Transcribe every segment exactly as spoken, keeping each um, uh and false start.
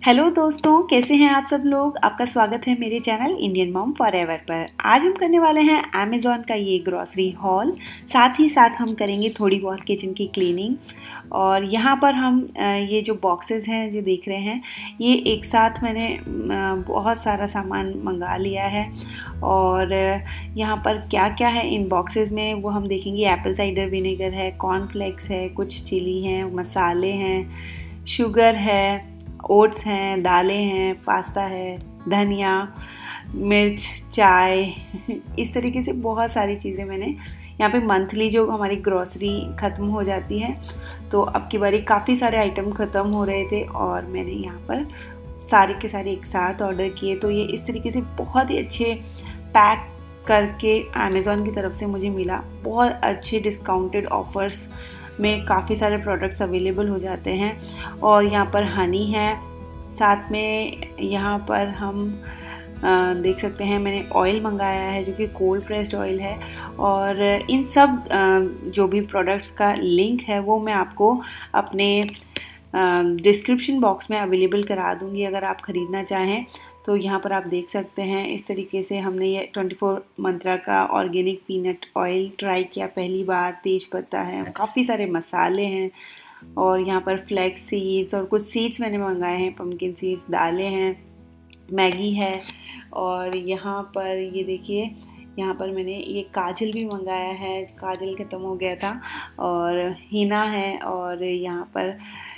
Hello दोस्तों, कैसे हैं आप सब लोग। आपका स्वागत है मेरे चैनल इंडियन मॉम फॉरएवर पर। आज हम करने वाले हैं अमेज़ॉन का ये ग्रॉसरी हॉल। साथ ही साथ हम करेंगे थोड़ी बहुत किचन की क्लीनिंग। और यहाँ पर हम ये जो बॉक्सेस हैं जो देख रहे हैं, ये एक साथ मैंने बहुत सारा सामान मंगा लिया है। और यहाँ पर क्या क्या है इन बॉक्सेस में वो हम देखेंगे। एप्पल साइडर विनेगर है, कॉर्नफ्लेक्स है, कुछ चिली हैं, मसाले हैं, शुगर है, ओट्स हैं, दालें हैं, पास्ता है, धनिया, मिर्च, चाय इस तरीके से बहुत सारी चीज़ें मैंने यहाँ पे मंथली जो हमारी ग्रॉसरी ख़त्म हो जाती है, तो अब की बारी काफ़ी सारे आइटम ख़त्म हो रहे थे और मैंने यहाँ पर सारे के सारे एक साथ ऑर्डर किए। तो ये इस तरीके से बहुत ही अच्छे पैक करके अमेज़ॉन की तरफ से मुझे मिला। बहुत अच्छे डिस्काउंटेड ऑफ़र्स में काफ़ी सारे प्रोडक्ट्स अवेलेबल हो जाते हैं। और यहाँ पर हनी है, साथ में यहाँ पर हम आ, देख सकते हैं मैंने ऑयल मंगाया है जो कि कोल्ड प्रेस्ड ऑयल है। और इन सब आ, जो भी प्रोडक्ट्स का लिंक है वो मैं आपको अपने डिस्क्रिप्शन बॉक्स में अवेलेबल करा दूँगी अगर आप ख़रीदना चाहें। तो यहाँ पर आप देख सकते हैं इस तरीके से हमने ये ट्वेंटी फोर मंत्रा का ऑर्गेनिक पीनट ऑयल ट्राई किया पहली बार। तेज पत्ता है, काफ़ी सारे मसाले हैं और यहाँ पर फ्लैक्स सीड्स और कुछ सीड्स मैंने मंगाए हैं, पम्पकिन सीड्स, दालें हैं, मैगी है। और यहाँ पर ये देखिए, यहाँ पर मैंने ये काजल भी मंगाया है, काजल ख़त्म हो गया था। और हिना है और यहाँ पर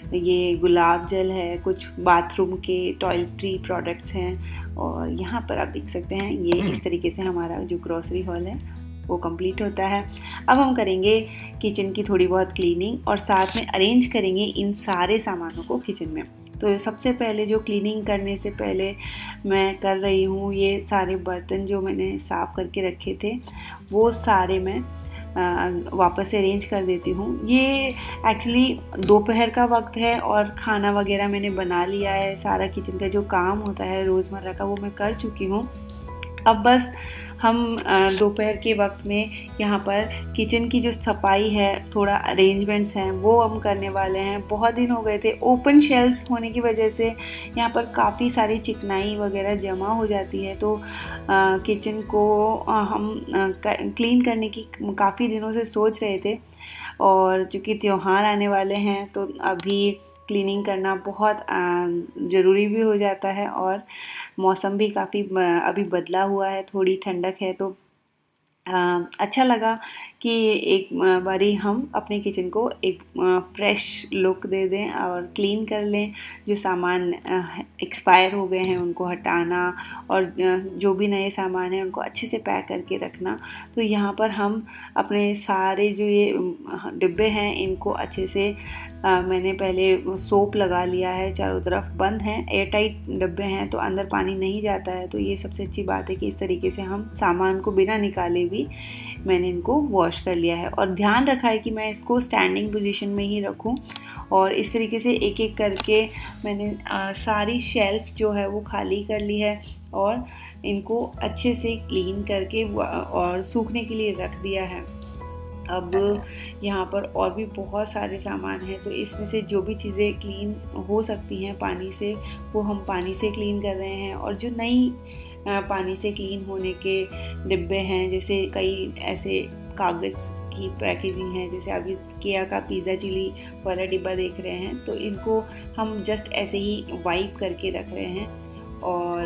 ये गुलाब जल है, कुछ बाथरूम के टॉयलेटरी प्रोडक्ट्स हैं। और यहाँ पर आप देख सकते हैं ये इस तरीके से हमारा जो ग्रॉसरी हॉल है वो कंप्लीट होता है। अब हम करेंगे किचन की थोड़ी बहुत क्लीनिंग और साथ में अरेंज करेंगे इन सारे सामानों को किचन में। तो सबसे पहले जो क्लीनिंग करने से पहले मैं कर रही हूँ, ये सारे बर्तन जो मैंने साफ़ करके रखे थे वो सारे मैं आ, वापस से अरेंज कर देती हूँ। ये एक्चुअली दोपहर का वक्त है और खाना वगैरह मैंने बना लिया है। सारा किचन का जो काम होता है रोज़मर्रा का वो मैं कर चुकी हूँ। अब बस हम दोपहर के वक्त में यहाँ पर किचन की जो सफाई है, थोड़ा अरेंजमेंट्स हैं वो हम करने वाले हैं। बहुत दिन हो गए थे, ओपन शेल्फ होने की वजह से यहाँ पर काफ़ी सारी चिकनाई वगैरह जमा हो जाती है। तो आ, किचन को आ, हम आ, क्लीन करने की काफ़ी दिनों से सोच रहे थे। और चूँकि त्यौहार आने वाले हैं तो अभी क्लीनिंग करना बहुत ज़रूरी भी हो जाता है। और मौसम भी काफ़ी अभी बदला हुआ है, थोड़ी ठंडक है, तो आ, अच्छा लगा कि एक बारी हम अपने किचन को एक फ्रेश लुक दे दें और क्लीन कर लें। जो सामान एक्सपायर हो गए हैं उनको हटाना और जो भी नए सामान हैं उनको अच्छे से पैक करके रखना। तो यहाँ पर हम अपने सारे जो ये डिब्बे हैं इनको अच्छे से आ, मैंने पहले सोप लगा लिया है, चारों तरफ बंद हैं, एयर टाइट डब्बे हैं तो अंदर पानी नहीं जाता है। तो ये सबसे अच्छी बात है कि इस तरीके से हम सामान को बिना निकाले भी मैंने इनको वॉश कर लिया है। और ध्यान रखा है कि मैं इसको स्टैंडिंग पोजीशन में ही रखूं। और इस तरीके से एक एक करके मैंने आ, सारी शेल्फ जो है वो खाली कर ली है और इनको अच्छे से क्लीन करके और सूखने के लिए रख दिया है। अब यहाँ पर और भी बहुत सारे सामान हैं, तो इसमें से जो भी चीज़ें क्लीन हो सकती हैं पानी से वो हम पानी से क्लीन कर रहे हैं। और जो नई पानी से क्लीन होने के डिब्बे हैं, जैसे कई ऐसे कागज़ की पैकेजिंग है, जैसे अभी किया का पिज़्ज़ा चिली वाला डिब्बा देख रहे हैं, तो इनको हम जस्ट ऐसे ही वाइप करके रख रहे हैं। और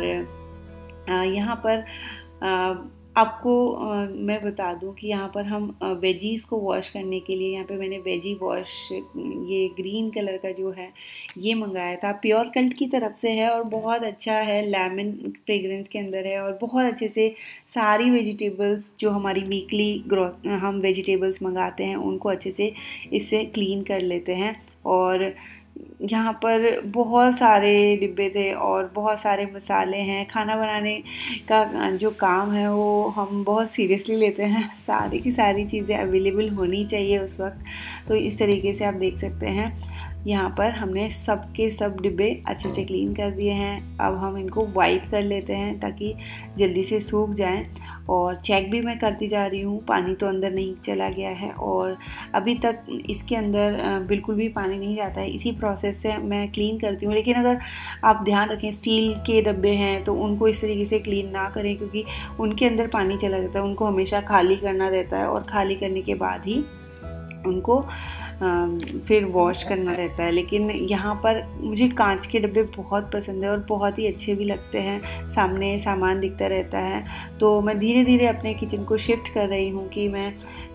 यहाँ पर आ, आपको आ, मैं बता दूं कि यहाँ पर हम वेजीज़ को वॉश करने के लिए यहाँ पे मैंने वेजी वॉश ये ग्रीन कलर का जो है ये मंगाया था, प्योर कल्ट की तरफ से है और बहुत अच्छा है, लेमन फ्रेग्रेंस के अंदर है। और बहुत अच्छे से सारी वेजिटेबल्स जो हमारी वीकली ग्रो हम वेजिटेबल्स मंगाते हैं उनको अच्छे से इससे क्लीन कर लेते हैं। और यहाँ पर बहुत सारे डिब्बे थे और बहुत सारे मसाले हैं। खाना बनाने का जो काम है वो हम बहुत सीरियसली लेते हैं, सारी की सारी चीज़ें अवेलेबल होनी चाहिए उस वक्त। तो इस तरीके से आप देख सकते हैं यहाँ पर हमने सब के सब डिब्बे अच्छे से क्लीन कर दिए हैं। अब हम इनको वाइप कर लेते हैं ताकि जल्दी से सूख जाएं। और चेक भी मैं करती जा रही हूँ, पानी तो अंदर नहीं चला गया है और अभी तक इसके अंदर बिल्कुल भी पानी नहीं जाता है। इसी प्रोसेस से मैं क्लीन करती हूँ। लेकिन अगर आप ध्यान रखें, स्टील के डब्बे हैं तो उनको इस तरीके से क्लीन ना करें, क्योंकि उनके अंदर पानी चला जाता है। उनको हमेशा खाली करना रहता है और खाली करने के बाद ही उनको फिर वॉश करना रहता है। लेकिन यहाँ पर मुझे कांच के डब्बे बहुत पसंद है और बहुत ही अच्छे भी लगते हैं, सामने सामान दिखता रहता है। तो मैं धीरे धीरे अपने किचन को शिफ्ट कर रही हूँ कि मैं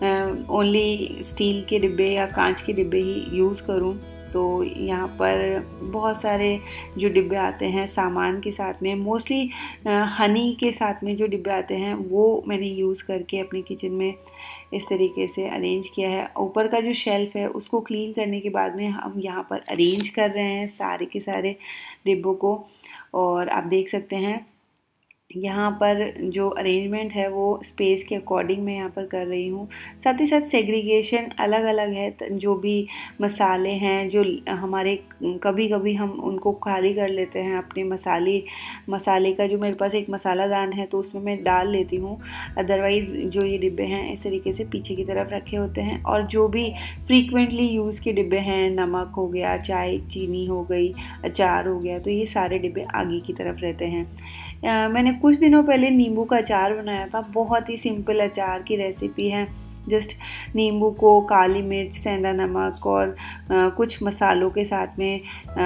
ओनली स्टील के डिब्बे या कांच के डिब्बे ही यूज़ करूँ। तो यहाँ पर बहुत सारे जो डिब्बे आते हैं सामान के साथ में, मोस्टली हनी के साथ में जो डिब्बे आते हैं वो मैंने यूज़ करके अपने किचन में इस तरीके से अरेंज किया है। ऊपर का जो शेल्फ़ है उसको क्लीन करने के बाद में हम यहाँ पर अरेंज कर रहे हैं सारे के सारे डिब्बों को। और आप देख सकते हैं यहाँ पर जो अरेंजमेंट है वो स्पेस के अकॉर्डिंग मैं यहाँ पर कर रही हूँ। साथ ही साथ सेग्रीगेशन अलग अलग है। जो भी मसाले हैं जो हमारे, कभी कभी हम उनको खाली कर लेते हैं अपने मसाले मसाले का जो मेरे पास एक मसाला दान है तो उसमें मैं डाल लेती हूँ। अदरवाइज़ जो ये डिब्बे हैं इस तरीके से पीछे की तरफ रखे होते हैं। और जो भी फ्रीक्वेंटली यूज़ के डिब्बे हैं, नमक हो गया, चाय चीनी हो गई, अचार हो गया, तो ये सारे डिब्बे आगे की तरफ रहते हैं। आ, मैंने कुछ दिनों पहले नींबू का अचार बनाया था। बहुत ही सिंपल अचार की रेसिपी है। जस्ट नींबू को काली मिर्च, सेंधा नमक और आ, कुछ मसालों के साथ में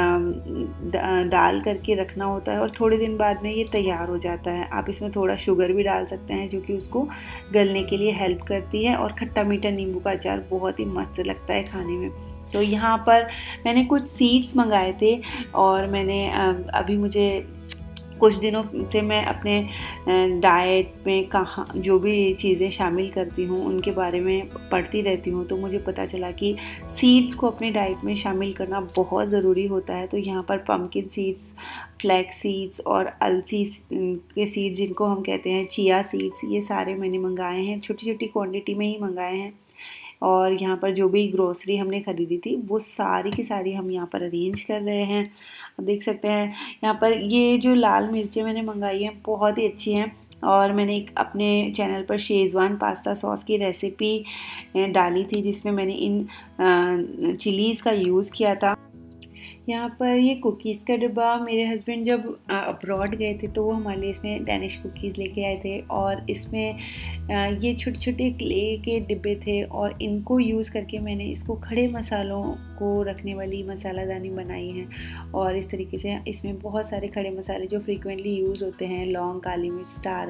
आ, डाल करके रखना होता है और थोड़े दिन बाद में ये तैयार हो जाता है। आप इसमें थोड़ा शुगर भी डाल सकते हैं जो कि उसको गलने के लिए हेल्प करती है। और खट्टा मीठा नींबू का अचार बहुत ही मस्त लगता है खाने में। तो यहाँ पर मैंने कुछ सीड्स मंगाए थे और मैंने अभी मुझे कुछ दिनों से मैं अपने डाइट में कहाँ जो भी चीज़ें शामिल करती हूँ उनके बारे में पढ़ती रहती हूँ। तो मुझे पता चला कि सीड्स को अपने डाइट में शामिल करना बहुत ज़रूरी होता है। तो यहाँ पर पम्पकिन सीड्स, फ्लैक्स सीड्स और अलसी के सीड्स जिनको हम कहते हैं चिया सीड्स, ये सारे मैंने मंगाए हैं। छोटी छोटी क्वांटिटी में ही मंगाए हैं। और यहाँ पर जो भी ग्रोसरी हमने ख़रीदी थी वो सारी की सारी हम यहाँ पर अरेंज कर रहे हैं। आप देख सकते हैं यहाँ पर ये जो लाल मिर्चें मैंने मंगाई हैं बहुत ही अच्छी हैं। और मैंने एक अपने चैनल पर शेज़वान पास्ता सॉस की रेसिपी डाली थी जिसमें मैंने इन चिलीज़ का यूज़ किया था। यहाँ पर ये कुकीज़ का डिब्बा, मेरे हस्बैंड जब अब्रॉड गए थे तो वो हमारे लिए इसमें डैनिश कुकीज़ लेके आए थे। और इसमें ये छोटे छोटे क्ले के डिब्बे थे और इनको यूज़ करके मैंने इसको खड़े मसालों को रखने वाली मसालादानी बनाई है। और इस तरीके से इसमें बहुत सारे खड़े मसाले जो फ्रीक्वेंटली यूज़ होते हैं, लौंग, काली मिर्च, स्टार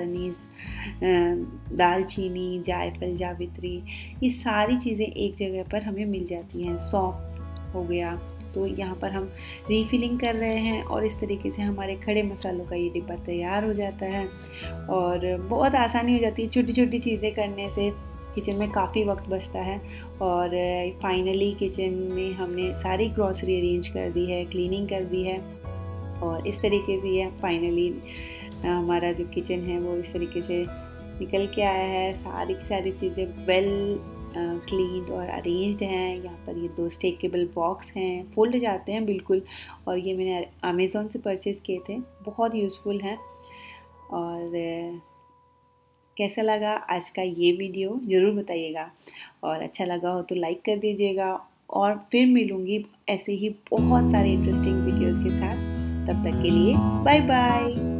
अनीस, दालचीनी, जायफल, जावित्री, ये सारी चीज़ें एक जगह पर हमें मिल जाती हैं। सौंफ हो गया। तो यहाँ पर हम रीफिलिंग कर रहे हैं और इस तरीके से हमारे खड़े मसालों का ये डिब्बा तैयार हो जाता है। और बहुत आसानी हो जाती है, छोटी छोटी चीज़ें करने से किचन में काफ़ी वक्त बचता है। और फाइनली किचन में हमने सारी ग्रॉसरी अरेंज कर दी है, क्लीनिंग कर दी है। और इस तरीके से ये फाइनली हमारा जो किचन है वो इस तरीके से निकल के आया है। सारी सारी चीज़ें वेल क्लीन और अरेंज्ड हैं। यहाँ पर ये दो स्टेकेबल बॉक्स हैं, फोल्ड जाते हैं बिल्कुल। और ये मैंने अमेज़ॉन से परचेज़ किए थे, बहुत यूज़फुल हैं। और कैसा लगा आज का ये वीडियो ज़रूर बताइएगा। और अच्छा लगा हो तो लाइक कर दीजिएगा। और फिर मिलूँगी ऐसे ही बहुत सारे इंटरेस्टिंग वीडियोज़ के साथ। तब तक के लिए बाय बाय।